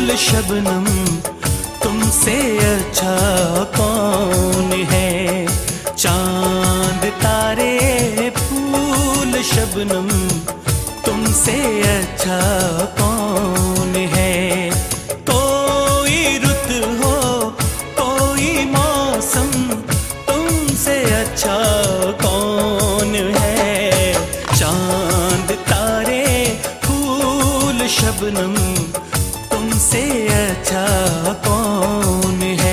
शबनम तुमसे अच्छा कौन है। चांद तारे फूल शबनम तुमसे अच्छा कौन है। कोई रुत हो कोई मौसम तुमसे अच्छा कौन है। चांद तारे फूल शबनम तुमसे अच्छा कौन है।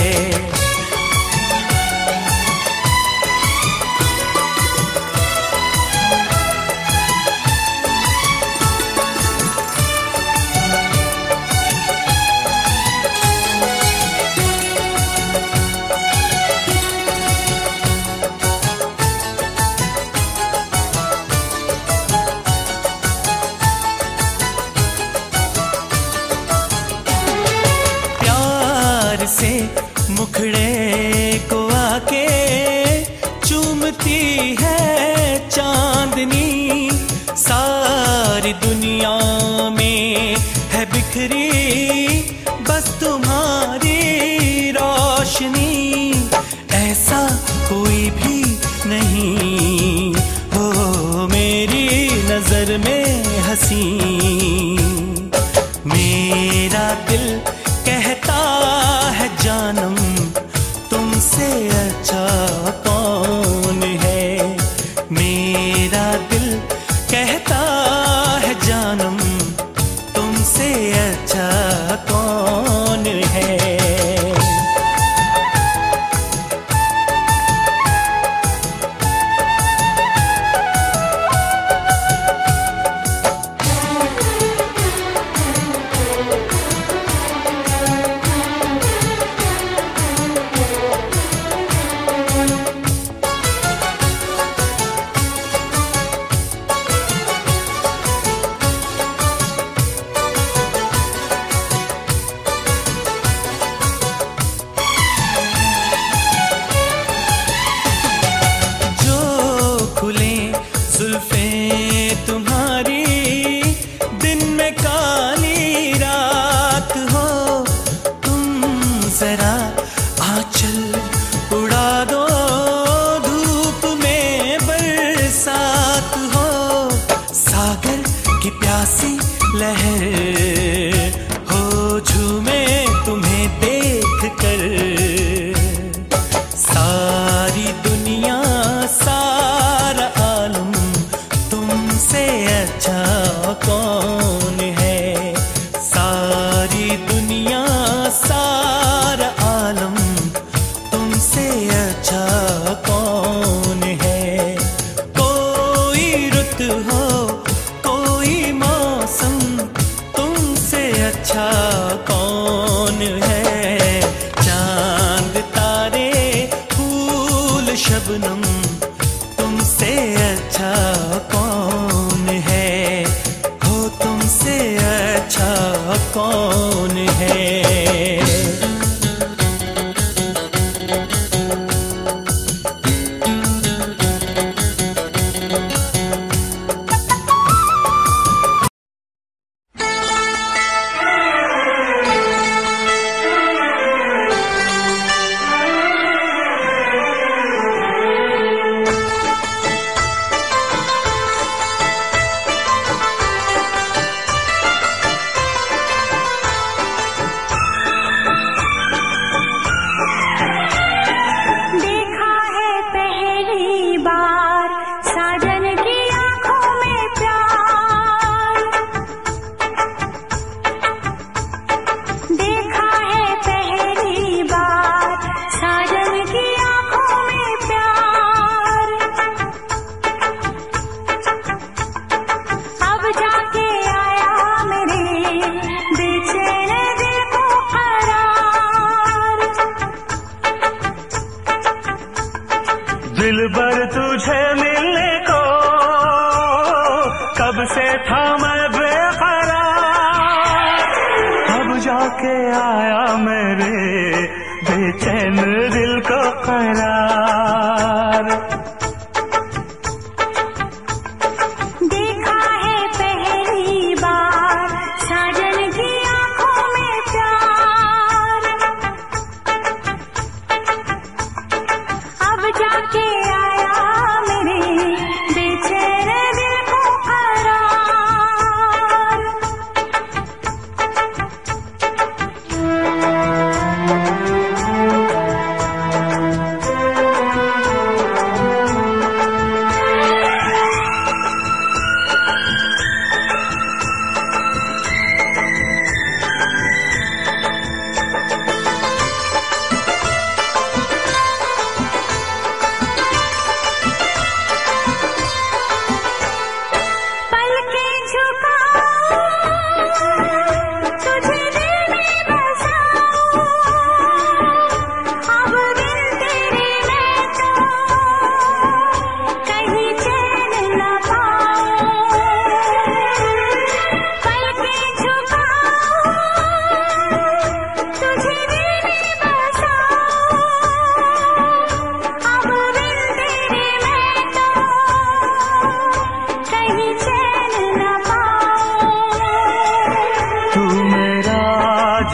से मुखड़े को आके चूमती है चांदनी। सारी दुनिया में है बिखरी बस तुम्हारी रोशनी। ऐसा कोई भी नहीं हो मेरी नजर में हंसी। मेरा दिल कहता है जानम तुमसे अच्छा कौन है। मेरा दिल कहता है जानम तुमसे अच्छा कौन है। जुल्फें तुम्हारी दिन में काली रात हो। तुम जरा आंचल उड़ा दो धूप में बरसात हो। सागर की प्यासी लहर हो झूमे तुम्हें देख कर। सारी दुनिया सारा आलम तुमसे अच्छा कौन है। सारी दुनिया सारा आलम तुमसे अच्छा कौन है। कोई रुत हो कोई मौसम तुमसे अच्छा कौन है। चांद तारे फूल शबनम तुमसे अच्छा कौन है। हो तुमसे अच्छा कौन है। दिलबर तुझे मिलने को कब से था मैं बेकरार। अब जाके आया मेरे बेचैन दिल को करार। देखा है पहली बार साजन की आंखों में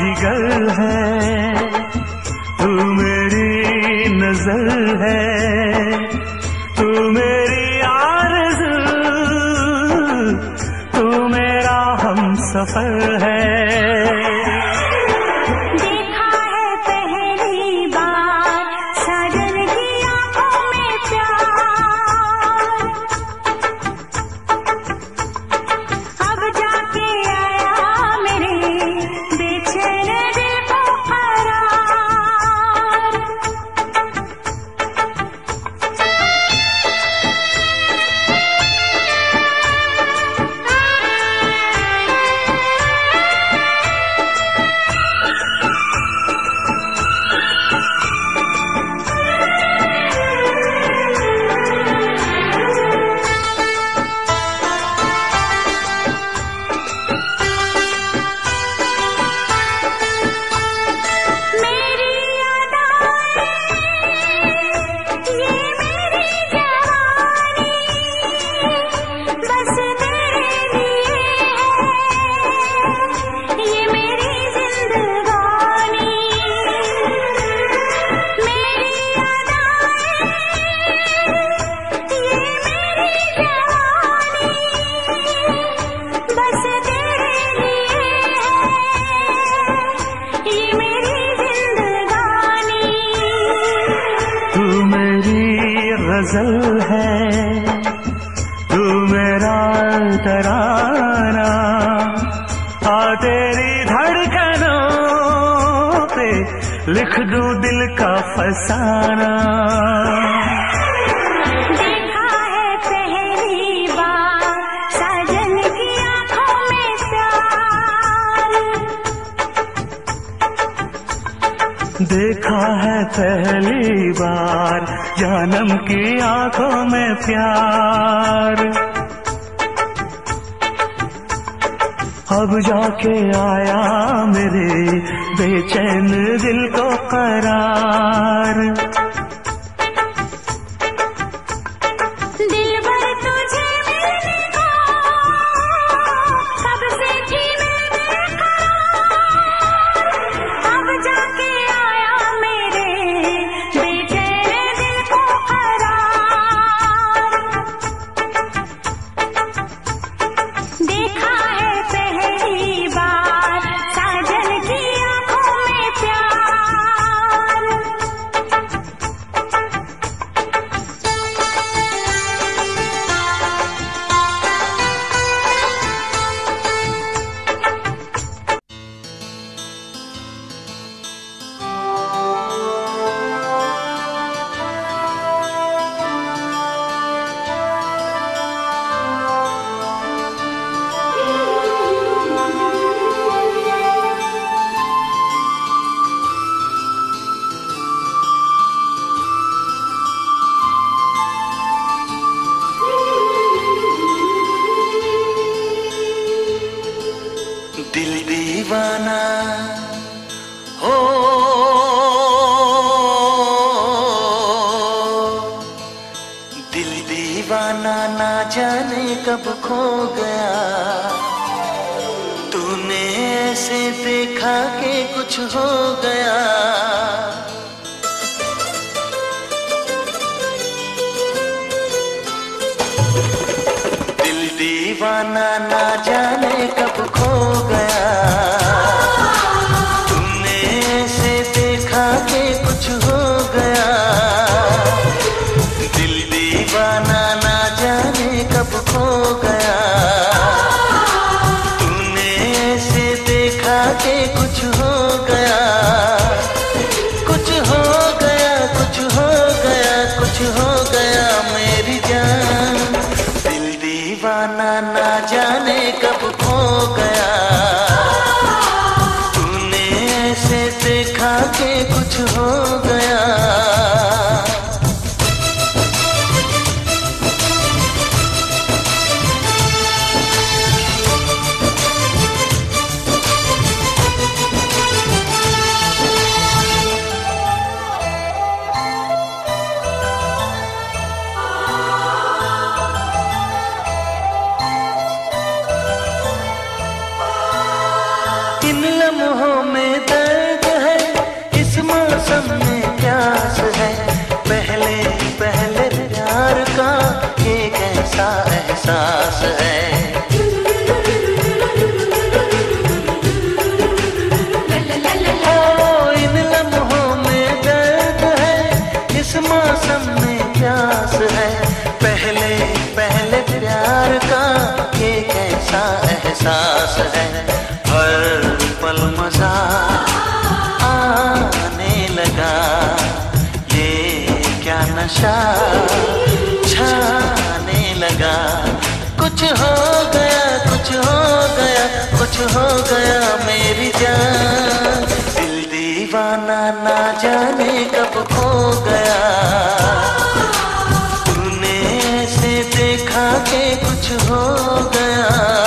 जिगर है, तू मेरी नजर है, तू मेरी आरज़ू, तू मेरा हमसफर है। गजल है तू मेरा तराना, आ तेरी धड़कनों पे लिख दूं दिल का फसाना। देखा है पहली बार साजन की आंखों में प्यार, देखा है पहली बार जानम की आंखों में प्यार। अब जाके आया मेरे बेचैन दिल को करार। दिल भर तुझे मिलने को कब से थी मैंने करार, अब जाके आया मेरे बेचैन दिल को करार। देखा है पहली बार साजन की आंखों में प्यार। दिल दीवाना हो, दिल दीवाना ना जाने कब खो गया। तूने ऐसे देखा कि कुछ हो गया। दिल दीवाना ना जाने कब खो गया। तुमने ऐसे देखा कि कुछ हो गया। दिल दीवाना ना जाने कब खो गया। तुमने ऐसे देखा कि कुछ हो गया। कुछ हो गया, कुछ हो गया, कुछ हो गया मेरी जान। दिल दीवाना ना जाने कब खो गया। तूने ऐसे देखा कि कुछ हो गया। इन लम्हों में दर्द है, इस मौसम में प्यास है, पहले पहले प्यार का ये कैसा एहसास है। ओ इन लम्हों में दर्द है, इस मौसम में प्यास है, पहले पहले प्यार का ये कैसा एहसास है। हर पल मजा आने लगा, ये क्या नशा छाने लगा। कुछ हो गया, कुछ हो गया, कुछ हो गया मेरी जान। दिल दीवाना ना जाने कब खो गया, तूने ऐसे देखा कि कुछ हो गया।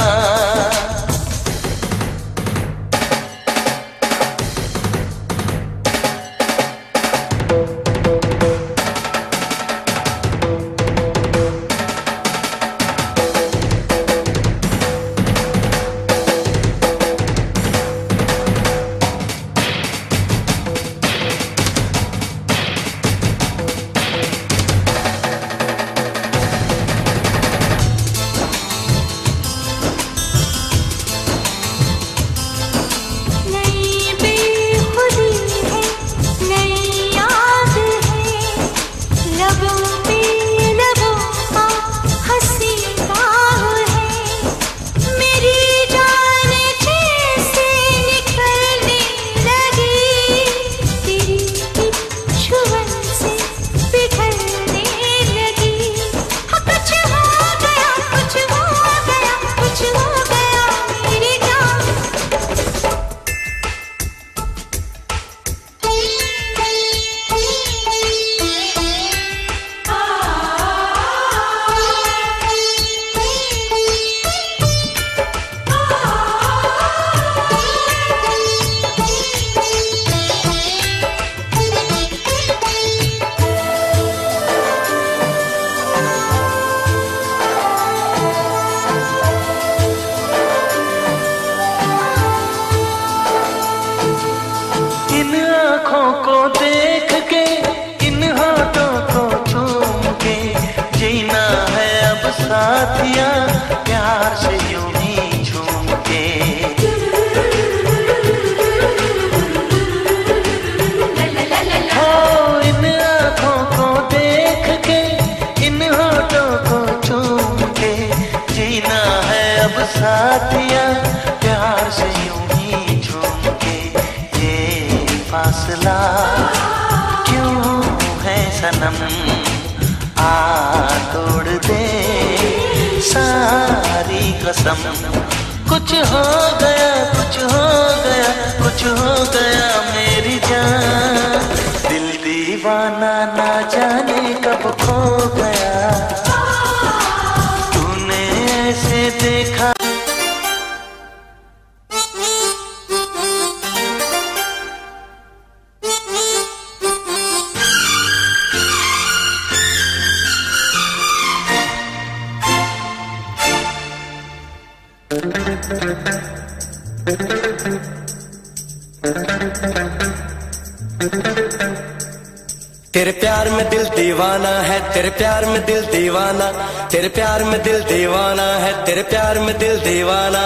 साथिया प्यार से यूं ही झूम के। हो इन आँखों को देख के, इन होठों को चूम के, जीना है अब साथिया प्यार से यूं ही झूम के। ये फासला क्यों है सनम, आ तोड़ दे सारी कसम। कुछ हो गया, कुछ हो गया, कुछ हो गया मेरी जान। दिल दीवाना ना जाने कब खो गया, तूने ऐसे देखा। तेरे प्यार में दिल दीवाना है, तेरे प्यार में दिल दीवाना, तेरे प्यार में दिल दीवाना है, तेरे प्यार में दिल दीवाना।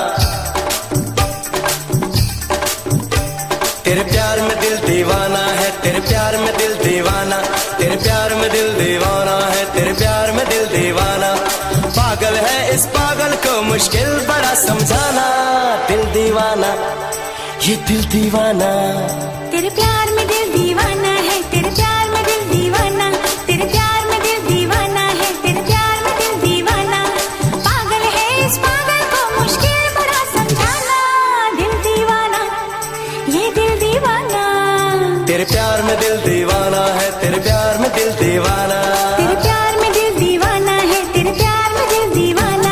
तेरे प्यार में दिल दीवाना है, तेरे प्यार में दिल दीवाना, तेरे प्यार में दिल दीवाना है, तेरे प्यार में दिल दीवाना। पागल है इस पागल को मुश्किल बड़ा समझाना। दिल दीवाना, ये दिल दीवाना। तेरे प्यार में दिल दीवाना है, तेरे प्यार में दिल दीवाना, तेरे प्यार में दिल दीवाना है, तेरे प्यार में दिल दीवाना। पागल है इस पागल को मुश्किल बड़ा समझाना। दिल दीवाना, ये दिल दीवाना। तेरे प्यार में दिल दीवाना है, तेरे प्यार में दिल दीवाना। तेरे प्यार में दिल दीवाना है, तेरे प्यार में दिल दीवाना।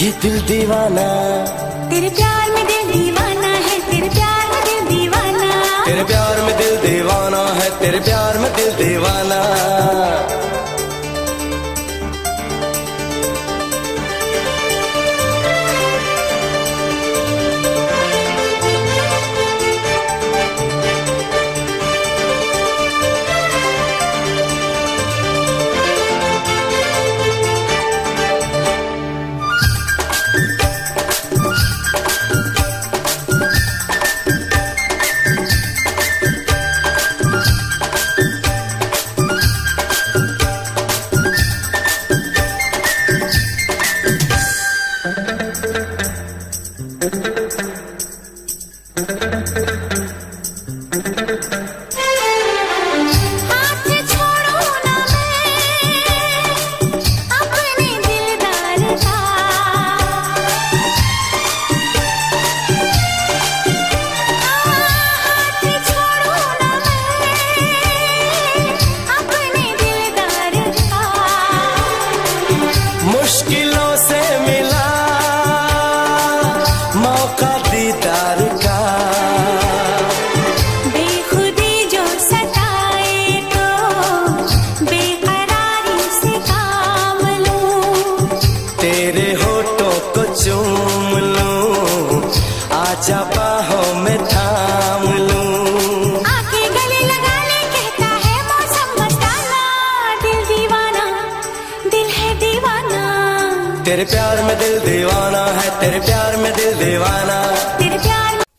ये दिल दीवाना, तेरे प्यार में दिल दीवाना है, तेरे प्यार में दिल दीवाना, तेरे प्यार में दिल दीवाना है, तेरे प्यार में दिल दीवाना। मुश्किलों से मिला मौका दीदार का, बेखुदी जो सताए तो बेकरारी से काम लूं, तेरे होठों को चूम लूं, आजा बाहों में थाम लूं, आके गले लगा ले कहता है मौसम मस्ताना, दिल दीवाना, दिल है दीवाना, तेरे प्यार में दिल दीवाना है, तेरे प्यार में दिल दीवाना। तेरे प्यार में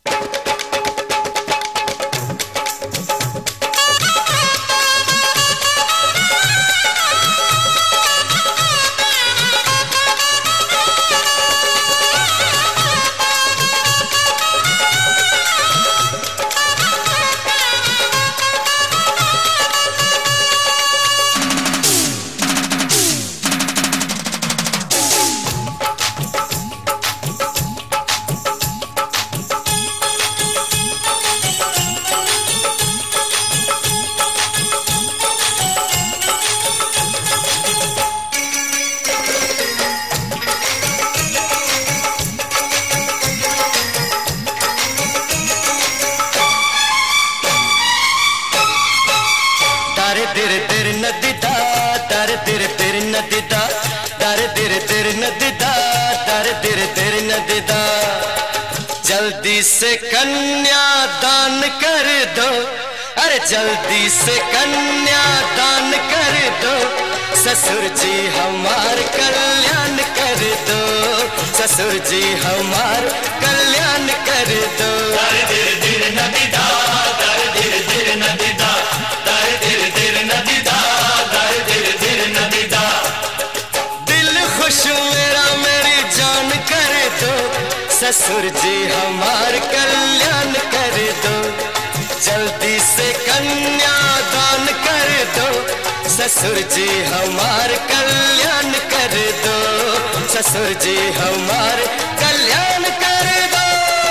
तेरे नदीदा, तारे तेरे नदीदा, तारे तेरे नदीदा, तारे तेरे नदीदा, जल्दी से कन्या दान कर दो, अरे जल्दी से कन्या दान कर दो, ससुर जी हमार कल्याण कर दो, ससुर जी हमार कल्याण कर दो। तारे तेरे नदीदा, तारे तेरे नदीदा, तारे तेरे नदीदा, तारे तेरे नदीदा, दिल खुश मेरा मेरी जान कर दो, ससुर जी हमार कल्याण कर दो, जल्दी से कन्या दान कर दो, ससुर जी हमार कल्याण कर दो, ससुर जी हमार कल्याण कर दो।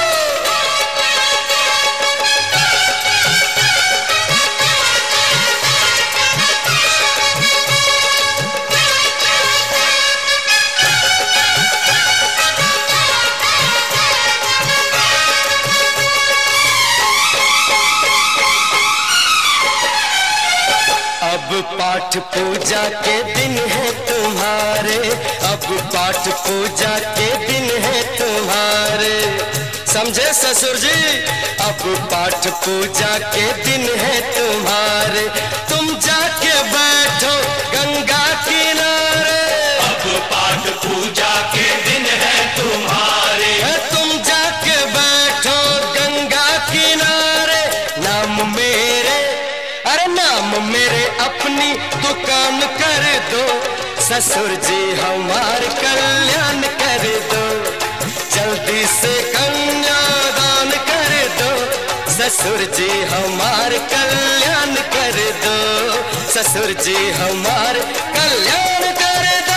अब पाठ पूजा के दिन है तुम्हारे, अब पाठ पूजा के दिन है तुम्हारे, समझे ससुर जी? अब पाठ पूजा के दिन है तुम्हारे, तुम जाके बैठो गंगा किनारे, अब पाठ पूजा के दिन है तुम्हारे, तुम जाके बैठो गंगा किनारे, नाम मेरे, अरे नाम मेरे अपनी दुकान कर दो, ससुर जी हमार कल्याण कर दो, जल्दी से कन्या दान कर दो, ससुर जी हमार कल्याण कर दो, ससुर जी हमार कल्याण कर दो।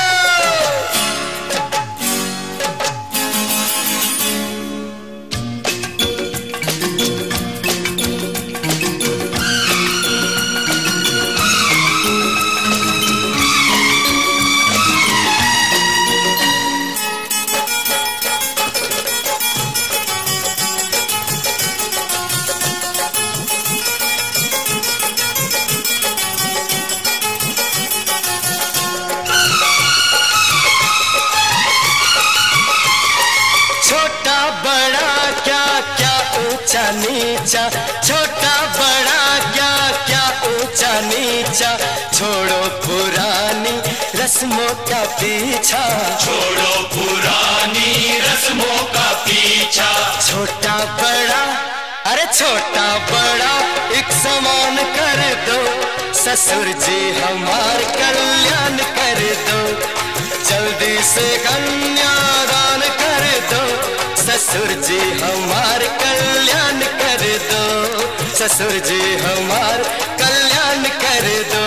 ऊंचा नीचा, छोटा बड़ा क्या क्या ऊंचा नीचा। छोड़ो पुरानी रस्मों का पीछा, छोड़ो पुरानी रस्मों का पीछा। छोटा बड़ा अरे छोटा बड़ा एक समान कर दो, ससुर जी हमार कल्याण कर दो। जल्दी से कन्यादान कर दो, ससुर जी हमार कल्याण कर दो, ससुर जी हमार कल्याण कर दो।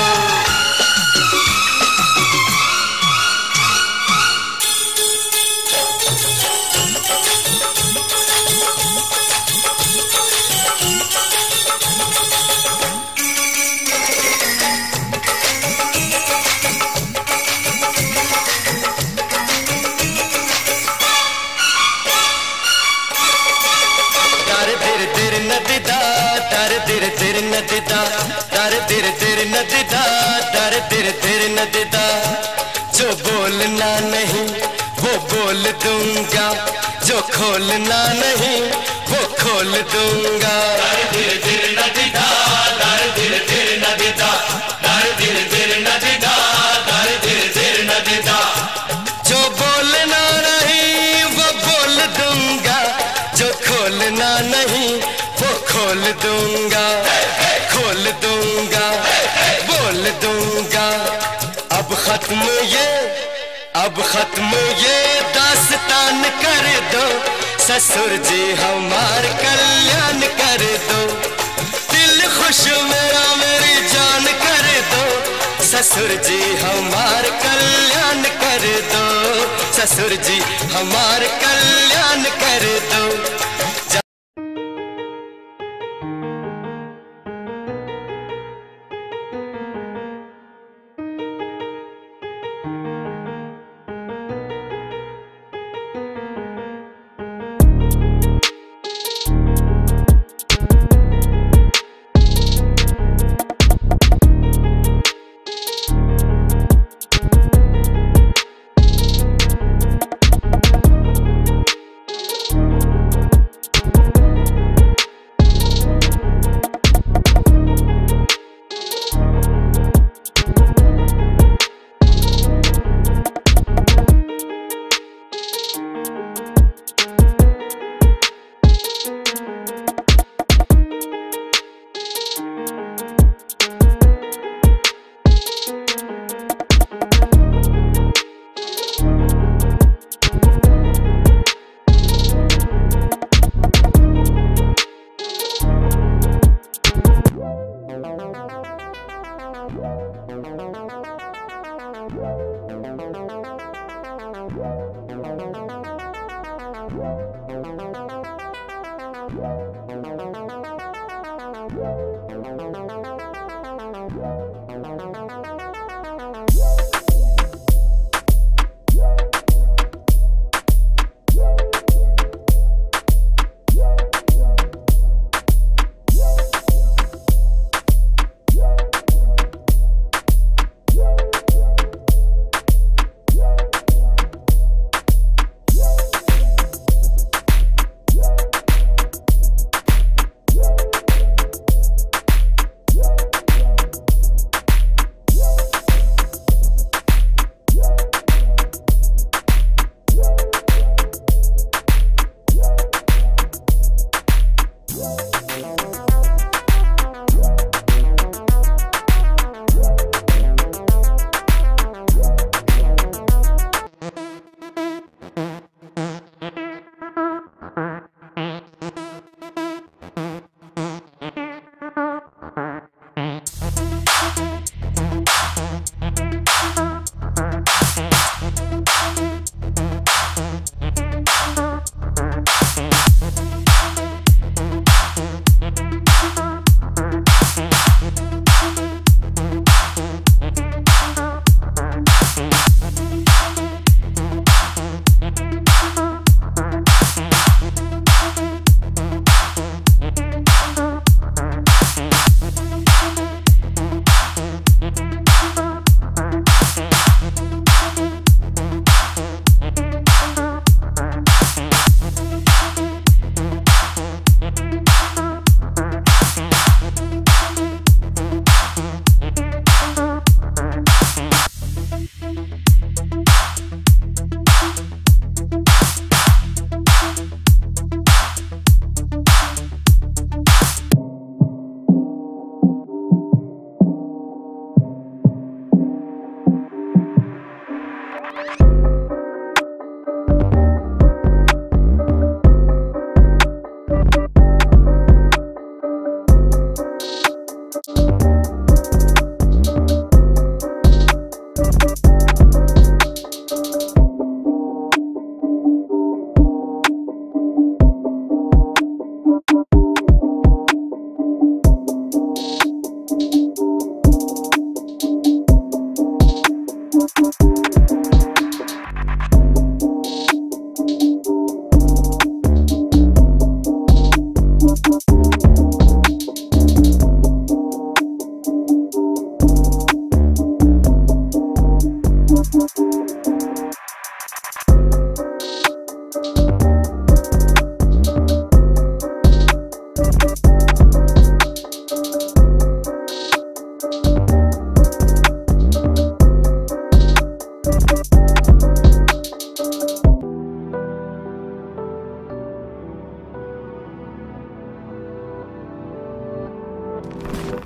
नदिदा दर दिर दिर नदिदा दर दिर दिर नदिदा। जो बोलना नहीं वो बोल दूंगा, जो खोलना नहीं वो खोल दूंगा। दर दिर दिर नदिदा दर दिर दिर नदिदा दर दिर दिर नदिदा दर दिर दिर नदिदा। जो बोलना नहीं वो बोल दूंगा, जो खोलना नहीं वो खोल दूंगा, खोल दूंगा, बोल दूंगा। अब खत्म ये दास्तान कर दो, ससुर जी हमार कल्याण कर दो। दिल खुश मेरा मेरी जान कर दो, ससुर जी हमार कल्याण कर दो, ससुर जी हमार कल्याण कर दो।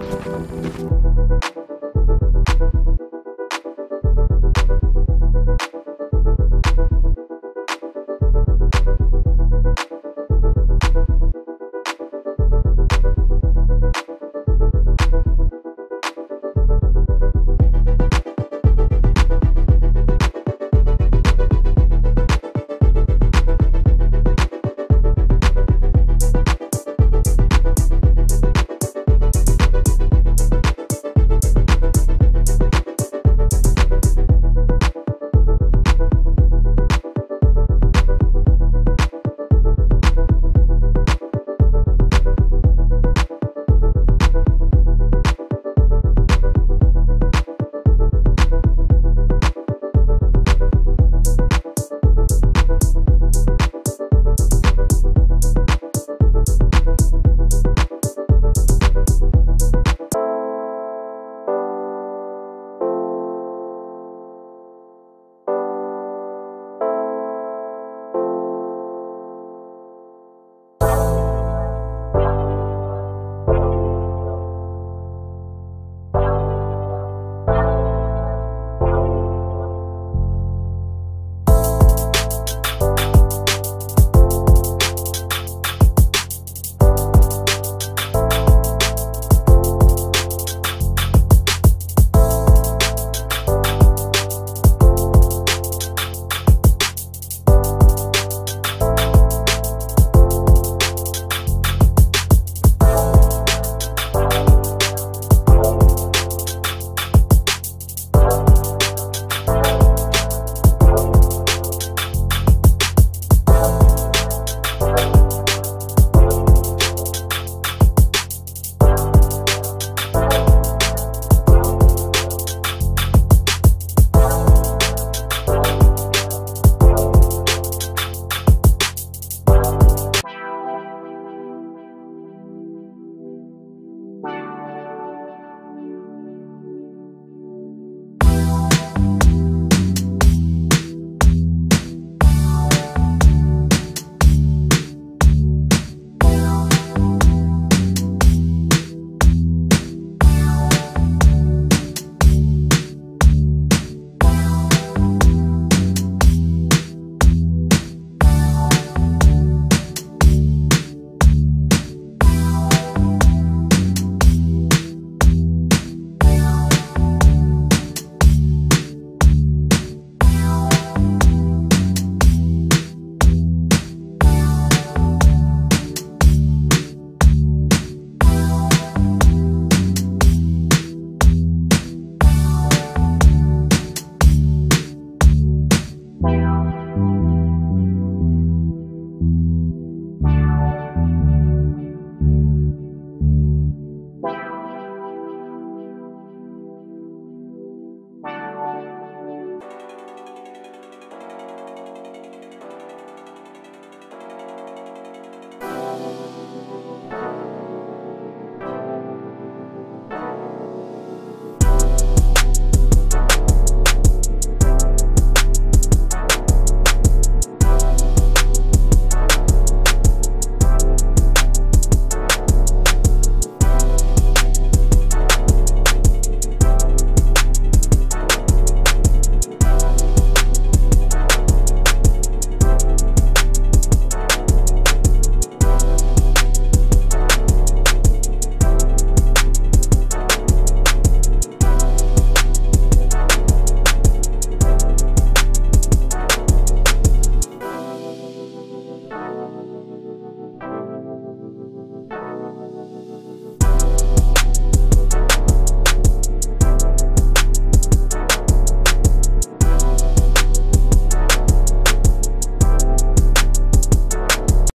है।